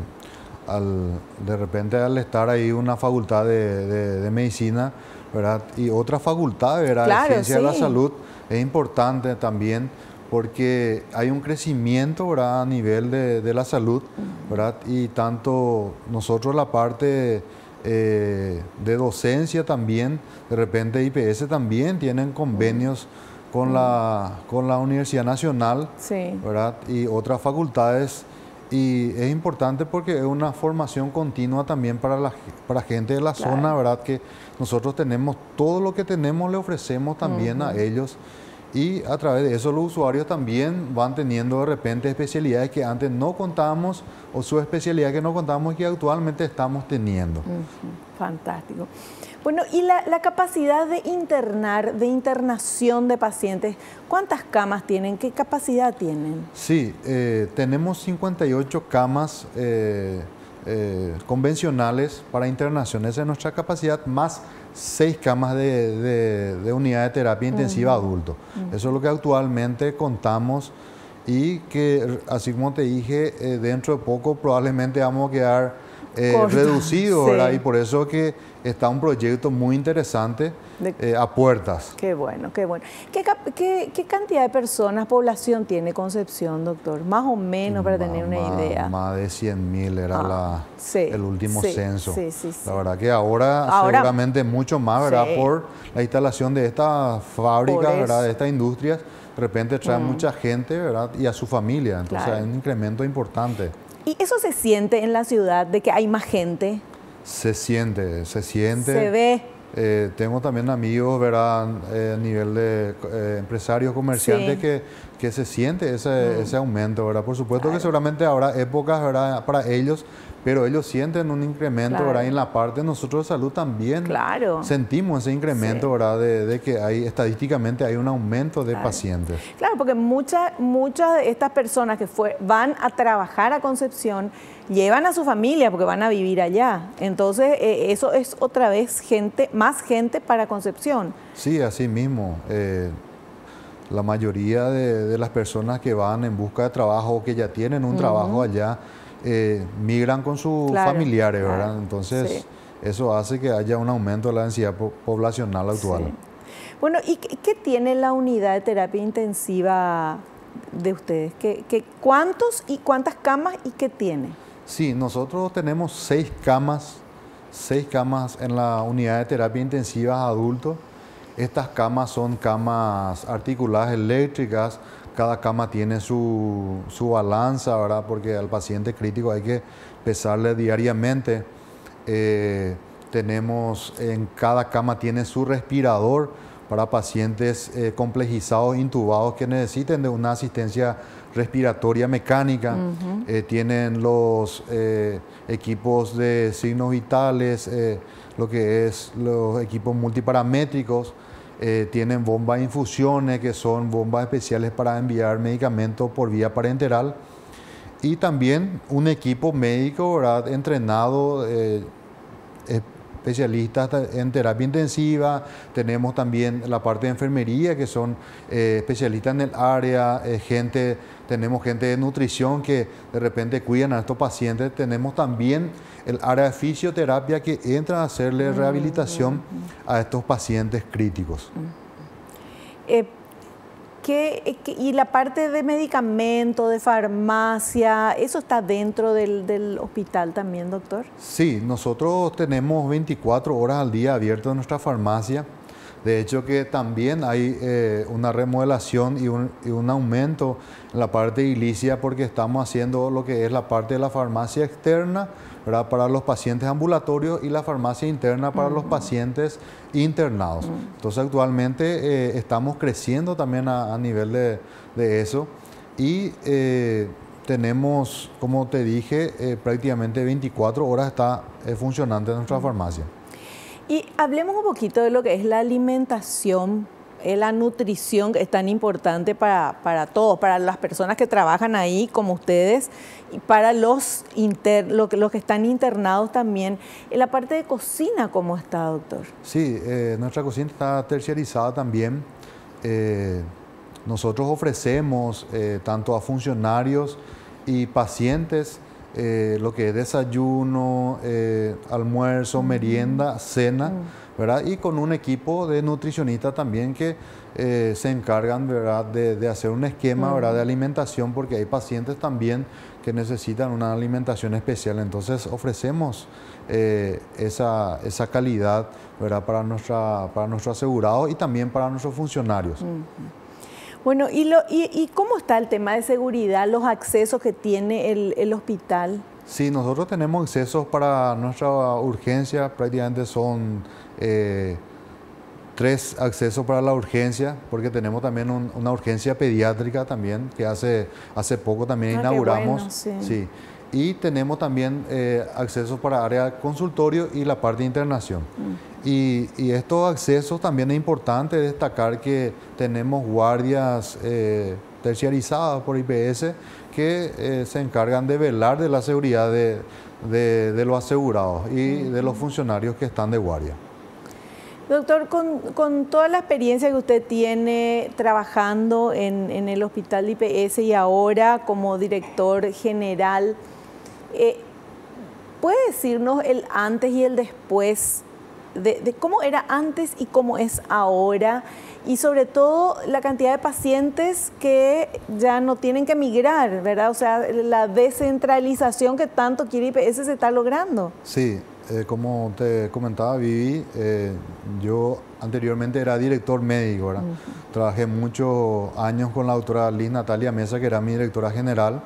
Al, de repente al estar ahí una facultad de, de, de medicina, ¿verdad?, y otra facultad, ¿verdad?, claro, de ciencia sí. de la salud, es importante también porque hay un crecimiento, ¿verdad?, a nivel de, de la salud, ¿verdad?, y tanto nosotros la parte eh, de docencia también, de repente I P S también tienen convenios con la, con la Universidad Nacional, sí. ¿verdad?, y otras facultades. Y es importante porque es una formación continua también para la para gente de la claro. zona, ¿verdad? Que nosotros tenemos todo lo que tenemos, le ofrecemos también uh-huh. a ellos. Y a través de eso los usuarios también van teniendo de repente especialidades que antes no contábamos o su especialidad que no contábamos y que actualmente estamos teniendo. Uh-huh. Fantástico. Bueno, y la, la capacidad de internar, de internación de pacientes, ¿cuántas camas tienen? ¿Qué capacidad tienen? Sí, eh, tenemos cincuenta y ocho camas eh, eh, convencionales para internación. Esa es nuestra capacidad, más seis camas de, de, de unidad de terapia intensiva uh-huh. adulto. Uh-huh. Eso es lo que actualmente contamos y que, así como te dije, eh, dentro de poco probablemente vamos a quedar Eh, reducido, sí. ¿verdad? Y por eso que está un proyecto muy interesante de, eh, a puertas. Qué bueno, qué bueno. ¿Qué, qué, ¿Qué cantidad de personas, población tiene Concepción, doctor? Más o menos para más, tener una más, idea. Más de cien mil era ah, la, sí, el último sí, censo. Sí, sí, sí. La verdad que ahora, ahora seguramente mucho más, ¿verdad? Sí. Por la instalación de esta fábrica, ¿verdad? De estas industrias, de repente trae mm. mucha gente, ¿verdad? Y a su familia. Entonces claro. hay un incremento importante. ¿Y eso se siente en la ciudad, de que hay más gente? Se siente, se siente. Se ve. Eh, tengo también amigos, ¿verdad?, eh, a nivel de eh, empresarios, comerciantes, sí. que, que se siente ese, mm. ese aumento, ¿verdad? Por supuesto claro. que seguramente habrá épocas, ¿verdad?, para ellos, pero ellos sienten un incremento, claro. ¿verdad? Y en la parte de nosotros de salud también claro. sentimos ese incremento, sí. ¿verdad?, de, de que hay estadísticamente hay un aumento de claro. pacientes. Claro, porque muchas muchas de estas personas que fue, van a trabajar a Concepción llevan a su familia porque van a vivir allá. Entonces, eh, eso es otra vez gente, más gente para Concepción. Sí, así mismo. Eh, la mayoría de, de las personas que van en busca de trabajo o que ya tienen un uh-huh. trabajo allá, Eh, migran con sus claro, familiares, ¿verdad? Claro, Entonces, sí. eso hace que haya un aumento de la densidad po poblacional actual. Sí. Bueno, ¿y qué, qué tiene la unidad de terapia intensiva de ustedes? ¿Qué, qué, ¿Cuántos y cuántas camas y qué tiene? Sí, nosotros tenemos seis camas, seis camas en la unidad de terapia intensiva adultos. Estas camas son camas articuladas eléctricas. Cada cama tiene su, su balanza, ¿verdad? Porque al paciente crítico hay que pesarle diariamente. Eh, tenemos, en cada cama tiene su respirador para pacientes eh, complejizados, intubados, que necesiten de una asistencia respiratoria mecánica. Uh-huh. eh, tienen los eh, equipos de signos vitales, eh, lo que es los equipos multiparamétricos. Eh, tienen bombas de infusiones, que son bombas especiales para enviar medicamentos por vía parenteral, y también un equipo médico, ¿verdad?, entrenado, eh, especialistas en terapia intensiva. Tenemos también la parte de enfermería, que son eh, especialistas en el área, eh, gente tenemos gente de nutrición que de repente cuidan a estos pacientes, tenemos también el área de fisioterapia que entra a hacerle rehabilitación a estos pacientes críticos. Eh, ¿qué, qué, y la parte de medicamento, de farmacia, ¿eso está dentro del, del hospital también, doctor? Sí, nosotros tenemos veinticuatro horas al día abierto en nuestra farmacia. De hecho que también hay eh, una remodelación y un, y un aumento en la parte edilicia porque estamos haciendo lo que es la parte de la farmacia externa, ¿verdad?, para los pacientes ambulatorios y la farmacia interna para uh-huh. los pacientes internados. Uh-huh. Entonces actualmente eh, estamos creciendo también a, a nivel de, de eso y eh, tenemos, como te dije, eh, prácticamente veinticuatro horas está eh, funcionante nuestra uh-huh. farmacia. Y hablemos un poquito de lo que es la alimentación, eh, la nutrición, que es tan importante para, para todos, para las personas que trabajan ahí, como ustedes, y para los, inter, lo, los que están internados también. En la parte de cocina, ¿cómo está, doctor? Sí, eh, nuestra cocina está terciarizada también. Eh, nosotros ofrecemos eh, tanto a funcionarios y pacientes Eh, lo que es desayuno, eh, almuerzo, mm. merienda, cena, mm. ¿verdad? Y con un equipo de nutricionistas también que eh, se encargan, ¿verdad?, de, de hacer un esquema, mm. ¿verdad?, de alimentación, porque hay pacientes también que necesitan una alimentación especial. Entonces ofrecemos eh, esa, esa calidad, ¿verdad?, para, nuestra, para nuestros asegurados y también para nuestros funcionarios. Mm. Bueno, ¿y, lo, y, ¿y cómo está el tema de seguridad, los accesos que tiene el, el hospital? Sí, nosotros tenemos accesos para nuestra urgencia, prácticamente son eh, tres accesos para la urgencia, porque tenemos también un, una urgencia pediátrica también, que hace, hace poco también ah, inauguramos. Bueno, sí. Sí. Y tenemos también eh, accesos para área de consultorio y la parte de internación. Mm. Y, y estos accesos también es importante destacar que tenemos guardias eh, terciarizadas por I P S que eh, se encargan de velar de la seguridad de, de, de los asegurados y mm. de los funcionarios que están de guardia. Doctor, con, con toda la experiencia que usted tiene trabajando en, en el hospital de I P S y ahora como director general, eh, ¿puede decirnos el antes y el después de, de cómo era antes y cómo es ahora? Y sobre todo la cantidad de pacientes que ya no tienen que migrar, ¿verdad? O sea, la descentralización que tanto quiere I P S se está logrando. Sí. Eh, como te comentaba, Vivi, eh, yo anteriormente era director médico, ¿verdad? Uh-huh. Trabajé muchos años con la doctora Liz Natalia Mesa, que era mi directora general,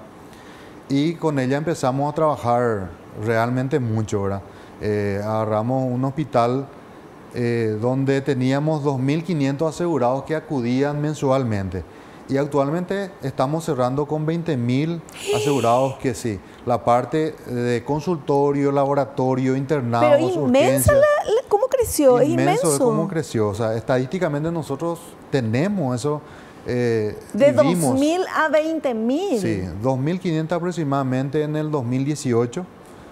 y con ella empezamos a trabajar realmente mucho, ¿verdad? Eh, agarramos un hospital eh, donde teníamos dos mil quinientos asegurados que acudían mensualmente. Y actualmente estamos cerrando con veinte mil asegurados que sí. La parte de consultorio, laboratorio, internados, Pero inmensa, la, la, ¿cómo creció? Inmenso, es inmenso. ¿Cómo creció? O sea, estadísticamente nosotros tenemos eso. Eh, de dos mil a veinte mil. Sí, dos mil quinientos aproximadamente en el dos mil dieciocho.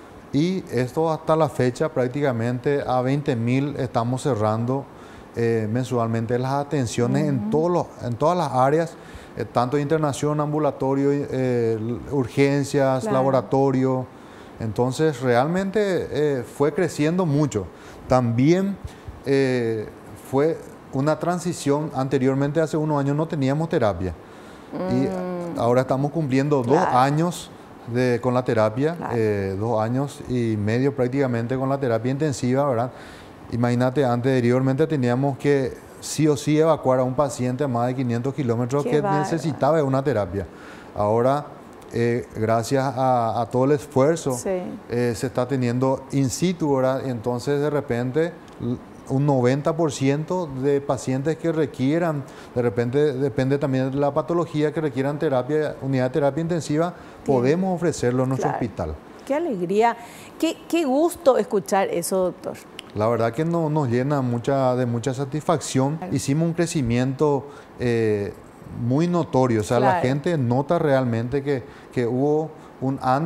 Y esto hasta la fecha prácticamente a veinte mil estamos cerrando eh, mensualmente las atenciones uh-huh. en, todos los, en todas las áreas. Eh, tanto internación, ambulatorio, eh, urgencias, claro. laboratorio. Entonces realmente eh, fue creciendo mucho. También eh, fue una transición. Anteriormente, hace unos años, no teníamos terapia. Mm. Y ahora estamos cumpliendo claro. dos años de, con la terapia, claro. eh, dos años y medio prácticamente con la terapia intensiva, ¿verdad? Imagínate, anteriormente teníamos que sí o sí evacuar a un paciente a más de quinientos kilómetros que bárbaro. necesitaba una terapia. Ahora, eh, gracias a, a todo el esfuerzo, sí. eh, se está teniendo in situ, ¿verdad? Entonces, de repente, un noventa por ciento de pacientes que requieran, de repente, depende también de la patología, que requieran terapia, unidad de terapia intensiva, Bien. podemos ofrecerlo en nuestro claro. hospital. Qué alegría, qué, qué gusto escuchar eso, doctor. La verdad que no, nos llena mucha, de mucha satisfacción. Hicimos un crecimiento eh, muy notorio. O sea, claro. la gente nota realmente que, que hubo un antes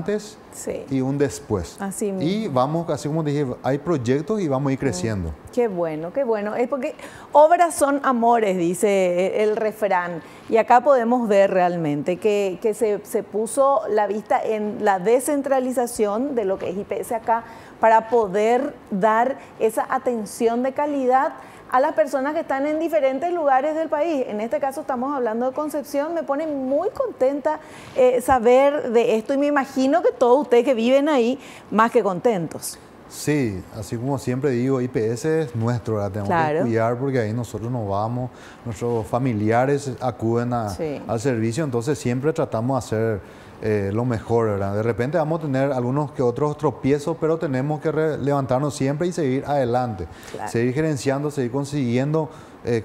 sí. y un después. Así mismo. Y vamos, así como dije, hay proyectos y vamos a ir creciendo. Mm, qué bueno, qué bueno. Es porque obras son amores, dice el refrán. Y acá podemos ver realmente que, que se, se puso la vista en la descentralización de lo que es I P S acá para poder dar esa atención de calidad a las personas que están en diferentes lugares del país. En este caso estamos hablando de Concepción. Me pone muy contenta eh, saber de esto y me imagino que todos ustedes que viven ahí, más que contentos. Sí, así como siempre digo, I P S es nuestro, ¿verdad? Tenemos Claro. que cuidar porque ahí nosotros nos vamos, nuestros familiares acuden a, Sí. al servicio, entonces siempre tratamos de hacer eh, lo mejor, ¿verdad? De repente vamos a tener algunos que otros tropiezos, pero tenemos que re- levantarnos siempre y seguir adelante, Claro. seguir gerenciando, seguir consiguiendo eh,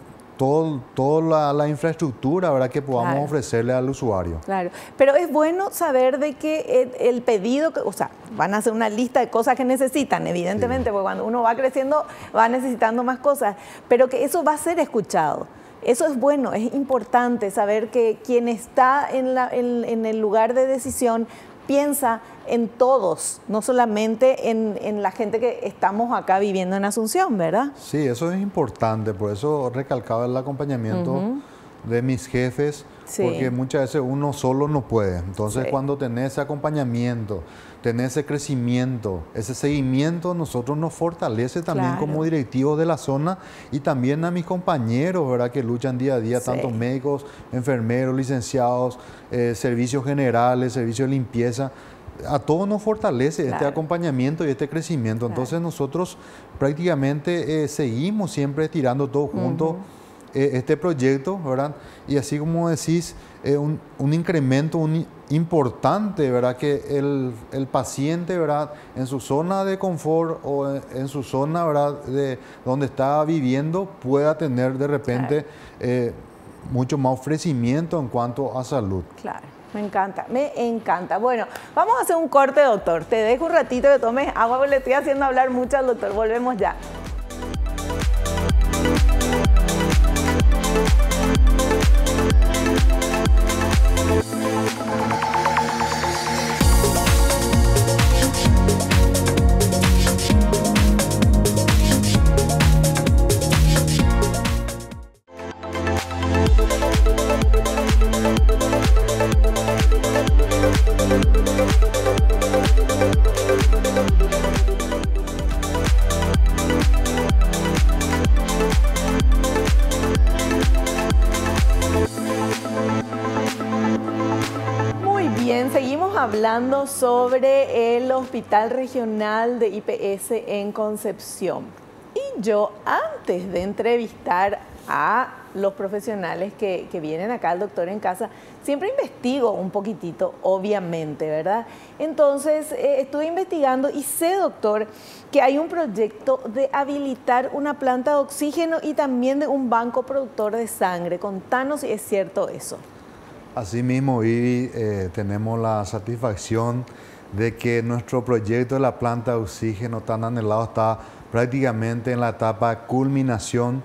todo, toda la, la infraestructura, ¿verdad? Que podamos Claro. ofrecerle al usuario. Claro, pero es bueno saber de que el, el pedido, que- o sea, van a hacer una lista de cosas que necesitan, evidentemente, Sí. porque cuando uno va creciendo va necesitando más cosas, pero que eso va a ser escuchado. Eso es bueno, es importante saber que quien está en, la, en, en el lugar de decisión piensa en todos, no solamente en, en la gente que estamos acá viviendo en Asunción, ¿verdad? Sí, eso es importante, por eso recalcaba el acompañamiento Ujú. de mis jefes, Sí. porque muchas veces uno solo no puede. Entonces, Sí. cuando tenés ese acompañamiento, tenés ese crecimiento, ese seguimiento, nosotros nos fortalece también Claro. como directivos de la zona y también a mis compañeros, ¿verdad? Que luchan día a día, Sí. tanto médicos, enfermeros, licenciados, eh, servicios generales, servicios de limpieza. A todos nos fortalece este Claro. acompañamiento y este crecimiento. Claro. Entonces nosotros prácticamente eh, seguimos siempre tirando todos juntos Ujú. eh, este proyecto, ¿verdad? Y así como decís, eh, un, un incremento un, i- importante, ¿verdad? Que el, el paciente, ¿verdad? En su zona de confort o en, en su zona, ¿verdad? De donde está viviendo pueda tener de repente eh, mucho más ofrecimiento en cuanto a salud. Claro, me encanta, me encanta. Bueno, vamos a hacer un corte, doctor. Te dejo un ratito que tomes agua porque le estoy haciendo hablar mucho al doctor. Volvemos ya. Muy bien, seguimos hablando sobre el Hospital Regional de I P S en Concepción. Y yo, antes de entrevistar a los profesionales que, que vienen acá al doctor en casa, siempre investigo un poquitito, obviamente, ¿verdad? Entonces, eh, estuve investigando y sé, doctor, que hay un proyecto de habilitar una planta de oxígeno y también de un banco productor de sangre. Contanos si es cierto eso. Asimismo, Vivi, eh, tenemos la satisfacción de que nuestro proyecto de la planta de oxígeno tan anhelado está prácticamente en la etapa de culminación.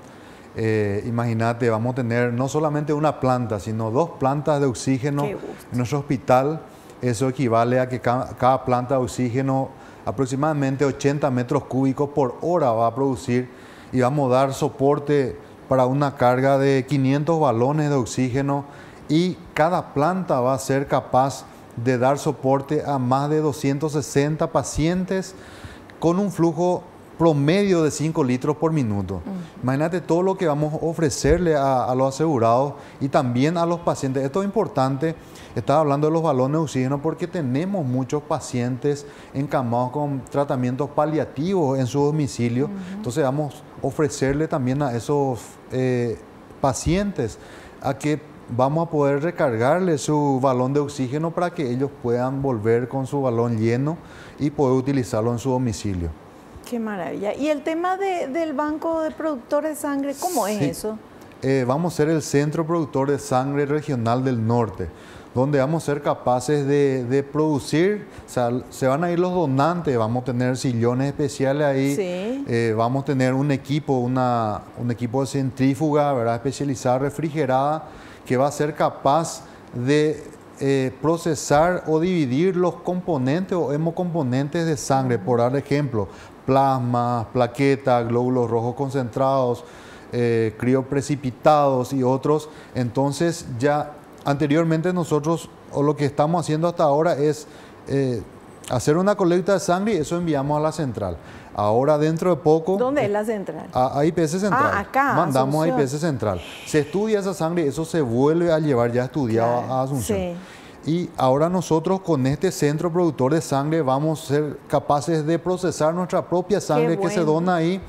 Eh, imagínate, vamos a tener no solamente una planta, sino dos plantas de oxígeno Qué gusto. en nuestro hospital. Eso equivale a que ca- cada planta de oxígeno aproximadamente ochenta metros cúbicos por hora va a producir y vamos a dar soporte para una carga de quinientos balones de oxígeno y cada planta va a ser capaz de dar soporte a más de doscientos sesenta pacientes con un flujo promedio de cinco litros por minuto. Uh-huh. Imagínate todo lo que vamos a ofrecerle a, a los asegurados y también a los pacientes. Esto es importante, estaba hablando de los balones de oxígeno porque tenemos muchos pacientes encamados con tratamientos paliativos en su domicilio. Uh-huh. Entonces vamos a ofrecerle también a esos eh, pacientes a que vamos a poder recargarle su balón de oxígeno para que ellos puedan volver con su balón lleno y poder utilizarlo en su domicilio. Qué maravilla. ¿Y el tema de, del banco de productores de sangre, cómo es sí. eso? Eh, vamos a ser el Centro Productor de Sangre Regional del Norte, donde vamos a ser capaces de, de producir, o sea, se van a ir los donantes, vamos a tener sillones especiales ahí, sí. eh, vamos a tener un equipo, una, un equipo de centrífuga, ¿verdad? Especializada, refrigerada, que va a ser capaz de eh, procesar o dividir los componentes o hemocomponentes de sangre, por dar ejemplo, plasma, plaquetas, glóbulos rojos concentrados, eh, crioprecipitados y otros. Entonces ya anteriormente nosotros, o lo que estamos haciendo hasta ahora es eh, hacer una colecta de sangre y eso enviamos a la central. Ahora dentro de poco... ¿Dónde eh, es la central? A, a I P S Central. Ah, acá. Mandamos Asunción. a I P S Central. Se estudia esa sangre y eso se vuelve a llevar ya estudiado claro, a Asunción. Sí. Y ahora nosotros con este centro productor de sangre vamos a ser capaces de procesar nuestra propia sangre Qué que se bueno. dona ahí.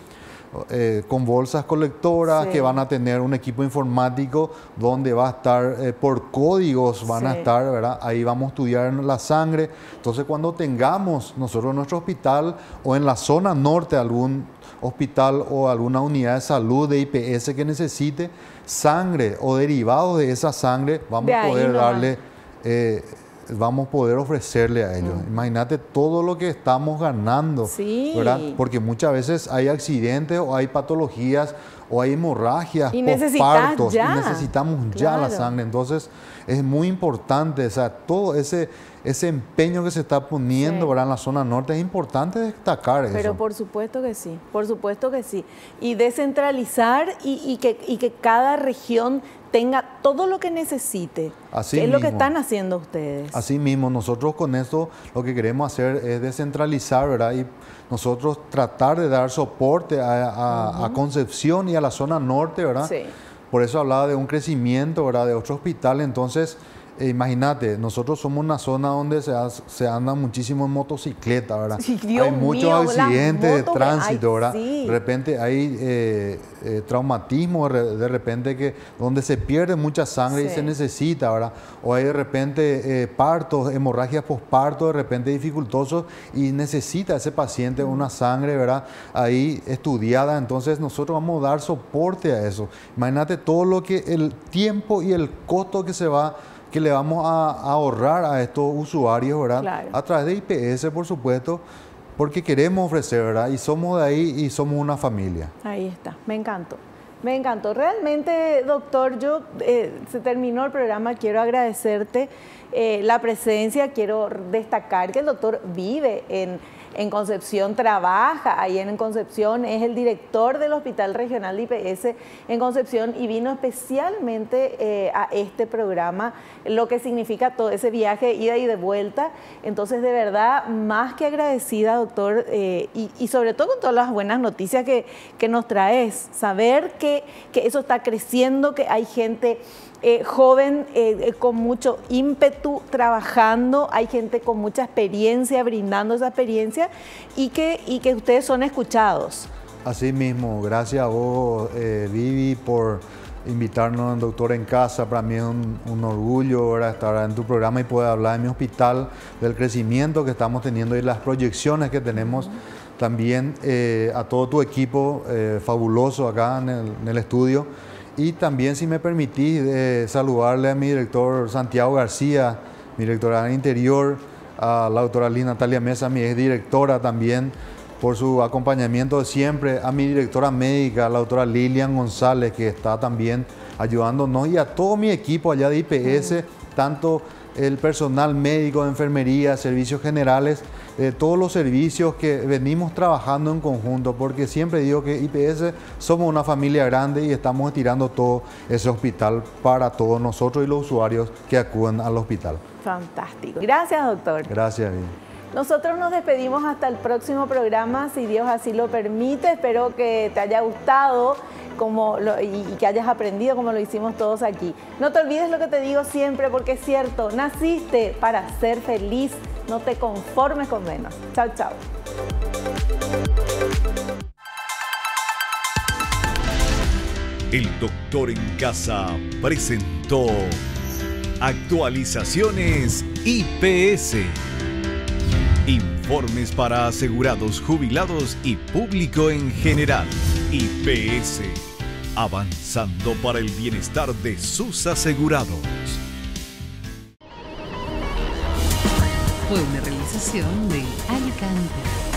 Eh, con bolsas colectoras, sí. que van a tener un equipo informático donde va a estar eh, por códigos, van sí. a estar, ¿verdad? Ahí vamos a estudiar la sangre. Entonces cuando tengamos nosotros en nuestro hospital o en la zona norte algún hospital o alguna unidad de salud de I P S que necesite sangre o derivados de esa sangre, vamos de a poder nomás. darle... Eh, vamos a poder ofrecerle a ellos. Mm. Imagínate todo lo que estamos ganando, sí. ¿verdad? Porque muchas veces hay accidentes o hay patologías o hay hemorragias, y pospartos, ya. y necesitamos claro. ya la sangre. Entonces es muy importante, o sea, todo ese, ese empeño que se está poniendo, sí. ¿verdad? En la zona norte es importante destacar eso. Pero por supuesto que sí, por supuesto que sí. Y descentralizar y, y, que, y que cada región tenga todo lo que necesite. Así que es mismo. lo que están haciendo ustedes. Así mismo, nosotros con esto lo que queremos hacer es descentralizar, ¿verdad? Y nosotros tratar de dar soporte a, a, uh-huh. a Concepción y a la zona norte, ¿verdad? Sí. Por eso hablaba de un crecimiento, ¿verdad? De otro hospital. Entonces, eh, imagínate, nosotros somos una zona donde se, hace, se anda muchísimo en motocicleta, ¿verdad? Sí, Dios hay muchos mío, accidentes de tránsito, ay, ¿verdad? Sí. De repente hay eh, eh, traumatismo, de repente que donde se pierde mucha sangre sí. y se necesita, ¿verdad? O hay de repente eh, partos, hemorragias posparto, de repente dificultosos y necesita ese paciente una sangre, ¿verdad? Ahí estudiada. Entonces nosotros vamos a dar soporte a eso. Imagínate todo lo que el tiempo y el costo que se va que le vamos a, a ahorrar a estos usuarios, ¿verdad? Claro. A través de I P S, por supuesto, porque queremos ofrecer, ¿verdad? Y somos de ahí y somos una familia. Ahí está, me encantó. Me encantó. Realmente, doctor, yo eh, se terminó el programa, quiero agradecerte eh, la presencia, quiero destacar que el doctor vive en, en Concepción, trabaja ahí en Concepción, es el director del Hospital Regional de I P S en Concepción y vino especialmente eh, a este programa, lo que significa todo ese viaje, ida y de vuelta. Entonces, de verdad, más que agradecida, doctor, eh, y, y sobre todo con todas las buenas noticias que, que nos traes, saber que, que eso está creciendo, que hay gente Eh, joven eh, con mucho ímpetu trabajando, hay gente con mucha experiencia brindando esa experiencia y que, y que ustedes son escuchados. Así mismo, gracias a vos, eh, Vivi, por invitarnos, doctor en casa. Para mí es un, un orgullo, ¿verdad?, estar en tu programa y poder hablar en mi hospital del crecimiento que estamos teniendo y las proyecciones que tenemos. Uh-huh. También eh, a todo tu equipo eh, fabuloso acá en el, en el estudio. Y también, si me permitís, eh, saludarle a mi director Santiago García, mi directora de Interior, a la doctora Liz Natalia Mesa, mi exdirectora también, por su acompañamiento de siempre, a mi directora médica, la doctora Lilian González, que está también ayudándonos, y a todo mi equipo allá de I P S, uh-huh. tanto el personal médico, de enfermería, servicios generales, eh, todos los servicios que venimos trabajando en conjunto, porque siempre digo que I P S somos una familia grande y estamos estirando todo ese hospital para todos nosotros y los usuarios que acuden al hospital. Fantástico. Gracias, doctor. Gracias, bien. Nosotros nos despedimos hasta el próximo programa, si Dios así lo permite. Espero que te haya gustado como lo, y, y que hayas aprendido como lo hicimos todos aquí. No te olvides lo que te digo siempre, porque es cierto, naciste para ser feliz, no te conformes con menos. Chao, chao. El Doctor en Casa presentó Actualizaciones I P S. Informes para asegurados, jubilados y público en general. I P S, avanzando para el bienestar de sus asegurados. Fue una realización de Alicante.